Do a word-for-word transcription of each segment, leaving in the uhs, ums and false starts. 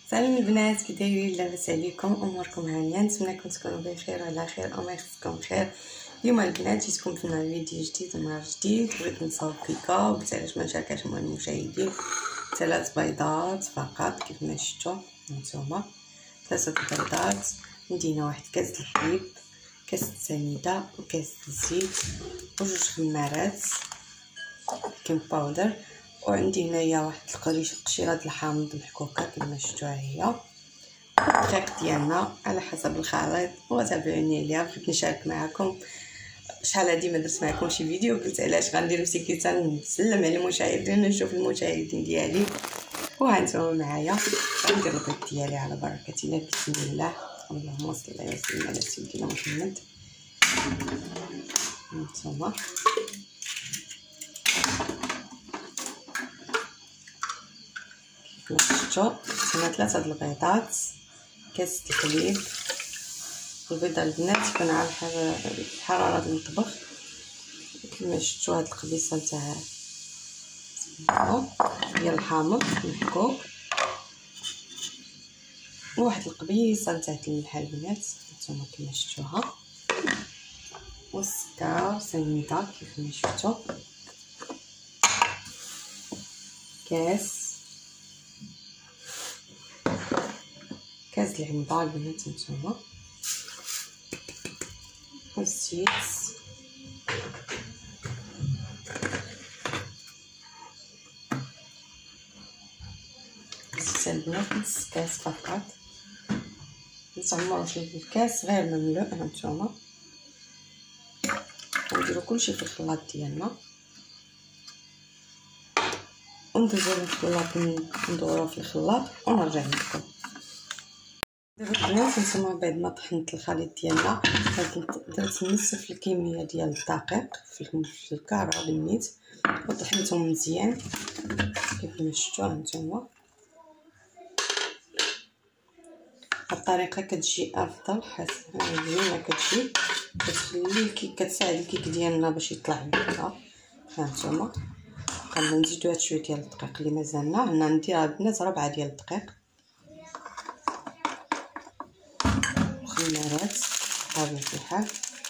سلام البنات، كي دايرين؟ لاباس عليكم؟ اموركم هانيه؟ نتمنىكم تكونوا بخير وعلى خير وما يخصكم خير. اليوم البنات جيتكم في فيديو جديد ونهار جديد. بغيت نصاوب كيكه وقلت علاش ما نشاركهاش مع المشاهدين. ثلاث بيضات فقط كيف ما شفتوا هانتوما، ثلاثه بيضات. ندينا واحد كاس الحليب، كاس السنيده وكاس الزيت وجوج خمارات كيم باودر، وعندي هنايا واحد القريش قشيره د الحامض محكوكه كما شفتوها هي. الدقيق ديالنا على حسب الخليط وتابعوني عليها. بغيت نشارك معكم شحال هادي ما درت معكم شي فيديو، قلت علاش غندير مسكيته نسلم على المشاهدين نشوف المشاهدين ديالي. وهانتوما معايا غندير البيض ديالي على بركه الله. بسم الله، اللهم صل وسلم على سيدنا محمد. هانتوما شفتوا هنا ثلاثه د البيضات، كاس الحليب. البيضه البنات تكون على حراره المطبخ كما شفتوا. هاد القبيصه نتاع ديال الحامض محكوك، وواحد القبيصه نتاع الملح البنات نتوما كما شفتوها، والسكر سنيده كيف ما شفتوا، كاس كاس العنبه البنات نتوما، والزيت زيت البنات نص كاس فقط، نتعمروش الكاس غير مملوء. هانتوما نديرو كلشي في الخلاط ديالنا وندوزو للخلاط ندورو في الخلاط ونرجع لكم. دابا البنات نتوما بعد ما طحنت الخليط ديالنا درت نصف الكميه ديال الدقيق في الكاره بالنيت وطحنته مزيان كيف ما شفتوا. هانتوما الطريقه كتجي افضل حسن زوينه، كتجي كتخلي الكيك، كتساعد الكيك ديالنا باش يطلع هكا. هانتوما قلنا نزيدو هاد شويه ديال الدقيق اللي مازالنا هنا، نديرها البنات ربعه ديال الدقيق، خمارات بطبيعة الحال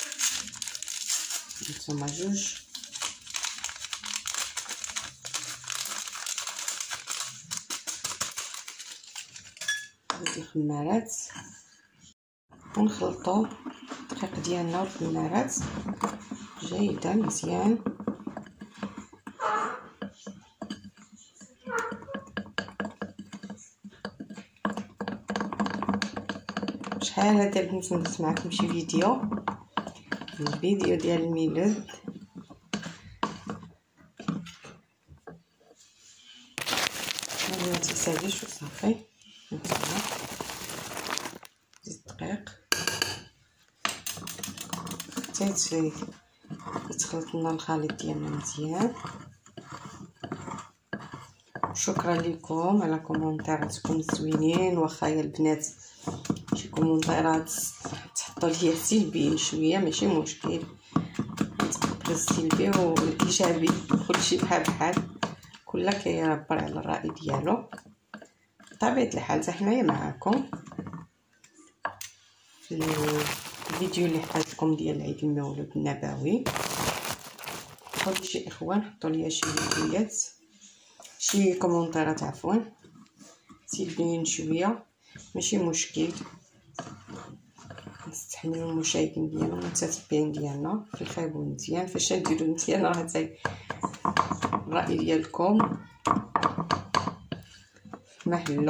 نتوما جوج، هاد الخمارات ونخلطو الدقيق ديالنا والخمارات جيدا مزيان. شحال هذا البنات درت معكم شي فيديو، الفيديو ديال الميلود ما تنساوش وصافي. نتوما زيت الدقيق حتى يتخلط لنا الخليط ديالنا مزيان. شكرا لكم على كومونتيراتكم الزوينين، واخا يا البنات شي كومونتيرات تحطوا لي سلبيين شويه ماشي مشكل، نتقبل السلبي والايجابي كلشي بحال بحال، كل كيعبر على الراي ديالو. بطبيعه الحال حتى حنايا معاكم في الفيديو اللي حطيت لكم ديال عيد المولود النبوي. خذوا شي اخوان حطوا لي شي فيديوهات شي كومونتيرات عفوا سلبيين شويه ماشي مشكل، نستحملوا المشاهدين ديالنا والمتابعين ديالنا في الخير والمزيان. فاش نديرو مزيان راه حتى الراي ديالكم محلو.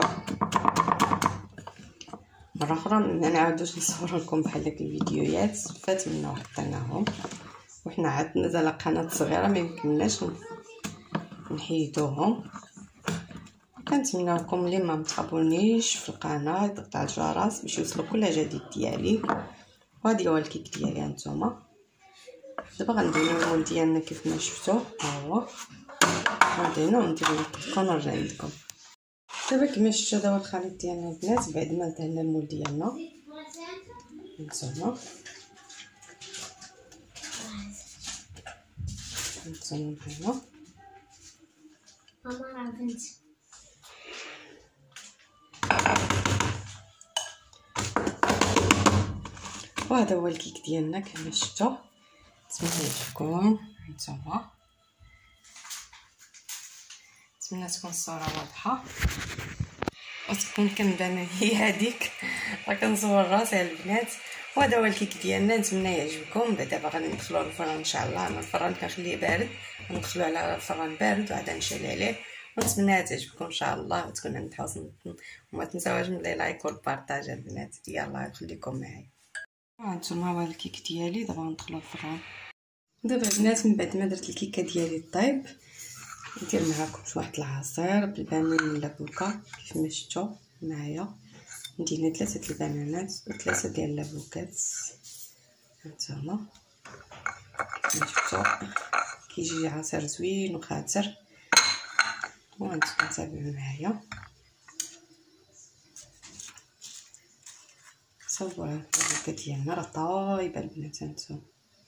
مره اخرى ما نعاودوش نصور لكم بحال هكا الفيديوهات فات منا وحطيناهم، وحنا عاد مازال قناه صغيره ما يمكنناش نحيدوهم. كنتمنىكم اللي ما متابعونيش في القناه يضغط على الجرس باش يوصلوا كل جديد ديالي. وهذه هو الكيك ديالي هانتوما. دابا غنديرو المول ديالنا كيف ما شفتوا، ها هو غنديرو ونديرو لكم ونرجع لكم. دابا كما شفتوا دابا الخليط ديالنا البنات بعد ما دهنا المول ديالنا هانتوما هانتوما هنا ماما راه بنت وهذا هو الكيك ديالنا كما شفتوا. نتمنى يعجبكم. هانتوما نتمنى تكون الصوره واضحه وتكون كنبان هي هذيك راه كنصور راسي البنات. وهذا هو الكيك ديالنا، نتمنى يعجبكم. دابا غادي ندخلوه للفران ان شاء الله. انا الفران كنخليه بارد، ندخلوه على الفران بارد وعاد نشعل عليه. ونتمنى تعجبكم ان شاء الله وتكون عند حسن. وما تنساوش من لي لايك والبارطاج البنات. يلاه خليكم معايا. هانتوما هو الكيك ديالي. دابا ندخلوه للفران. دابا البنات من بعد ما درت الكيكه ديالي طيب، ندير معاكم واحد العصير بالبنان ولا بوكا كيف ما شفتوا معايا. ندير ثلاثه البنانات وثلاثه ديال لافوكات. هانتوما كيف ما شفتوا كيجي عصير زوين وخاتر. وغنتوما تابعوا معايا. صوبوا اللافوكا ديالنا راه طايبه البنات. هانتوما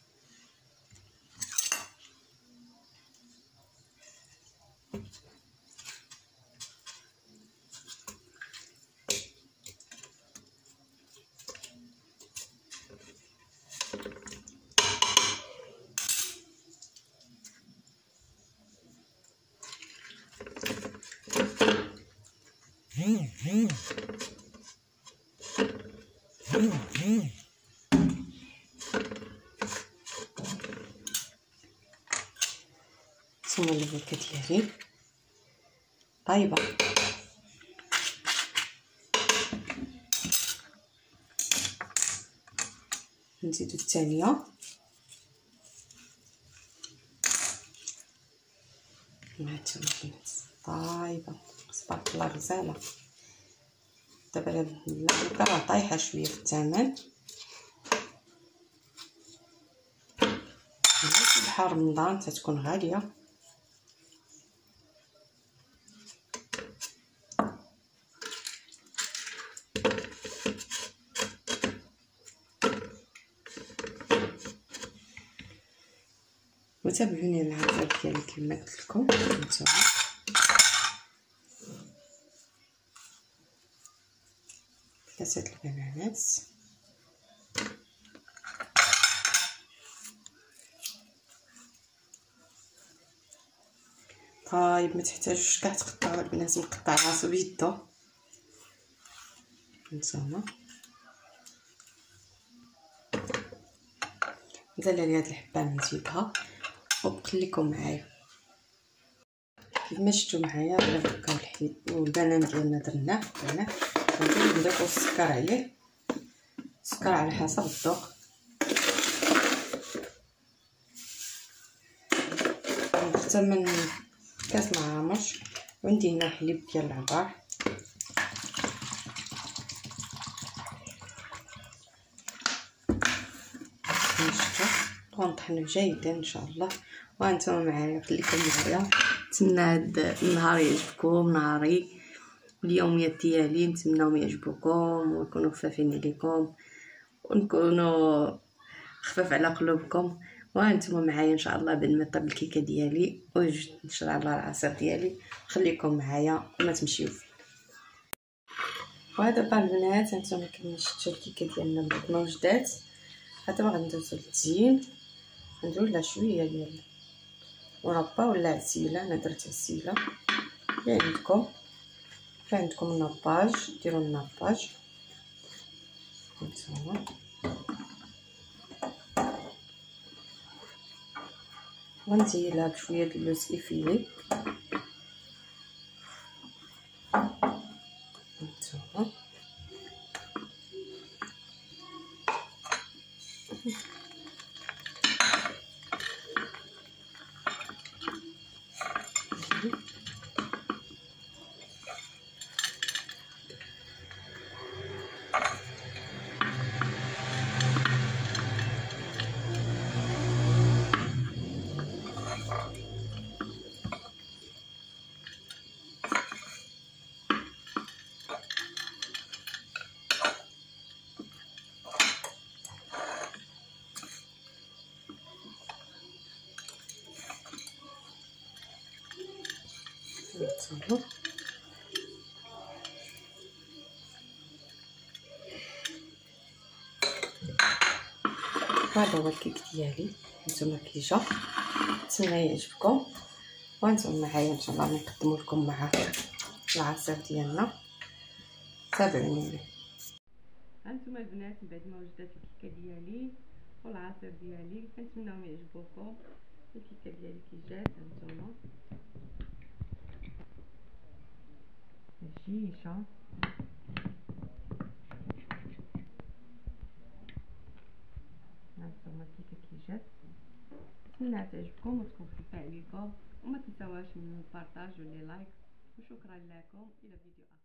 ثم اللافوكا ديالي طايبه. نزيدو الثانيه. هانتوما البنات طايبه تبارك الله غزاله. دابا اللافوكا راه طايحه شويه في الثمن. في بحال رمضان تتكون غاليه. وتابعوني العصير ديالي كما قلت لكم. هانتوما ثلاثه البنانات طايب. ما تحتاجوش كاع تقطعوا البنات، مقطع راسو بيدو. هانتوما مازال لي هاد الحبه نزيدها وبقليكم معايا. كيف ما شفتوا معايا اللافوكا والحليب والبنان ديالنا درناه درناه. غنديرو نضيفو السكر عليه، السكر على حسب الذوق. درت من كاس معامر وندير هنا الحليب ديال العبار. شفتوا غنطحنوه جيدا ان شاء الله. وانتم معايا خليكم معايا. نتمنى هاد النهار يعجبكم، نهاري اليوميات ديالي نتمنىهم يعجبوكم ويكونوا خفافين عليكم ونكونوا خفاف على قلوبكم. وانتم معايا ان شاء الله بعد ما طاب الكيكه ديالي وجدت نشرب على العصير ديالي. خليكم معايا وما تمشيو فيه. وهذا بقى البنات هانتوما كما شفتوا الكيكه ديالنا بعد ما وجدات. دابا غندوزو للتزيين. نديرو لها شويه ديال مربى ولا عسيله. انا درت عسيله اللي عندكم. كي عندكم الناباج ديروا الناباج. هانتوما غنزينها بشويه د اللوز افيلي. هانتوما هانتوما هذا هو الكيك ديالي نتوما كيجا. نتمنى يعجبكم وانتم معايا ان شاء الله نقدموا لكم معاه العصير ديالنا. تابعوني. هانتوما البنات بعد ما وجدت الكيكه ديالي والعصير ديالي كنتمناهم يعجبوكم. الكيكه ديالي كي جات هانتوما هشيشه هانتوما الكيكه كي جات. نتمنى تعجبكم وتكون خفيفه عليكم وما تنساوهاش من البارطاج واللي لايك. وشكرا لكم الى فيديو آخر.